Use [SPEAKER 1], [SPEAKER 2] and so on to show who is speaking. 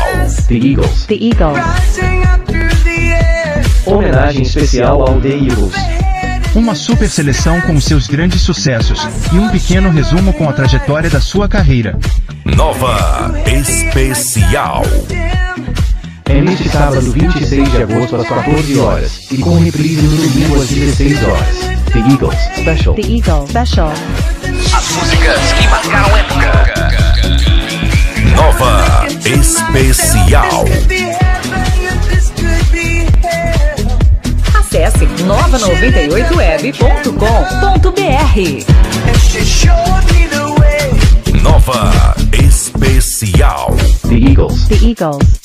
[SPEAKER 1] The Eagles.
[SPEAKER 2] The Eagles.
[SPEAKER 1] Homenagem especial ao The Eagles.
[SPEAKER 3] Uma super seleção com os seus grandes sucessos e um pequeno resumo com a trajetória da sua carreira.
[SPEAKER 4] Nova Especial.
[SPEAKER 1] É neste sábado 26 de agosto às 14 horas e com reprise no domingo às 16 horas. The Eagles Special.
[SPEAKER 2] The Eagles Special.
[SPEAKER 4] As músicas que marcaram época. Nova Especial.
[SPEAKER 5] Acesse nova98web.com.br.
[SPEAKER 4] Nova Especial.
[SPEAKER 1] The Eagles.
[SPEAKER 2] The Eagles.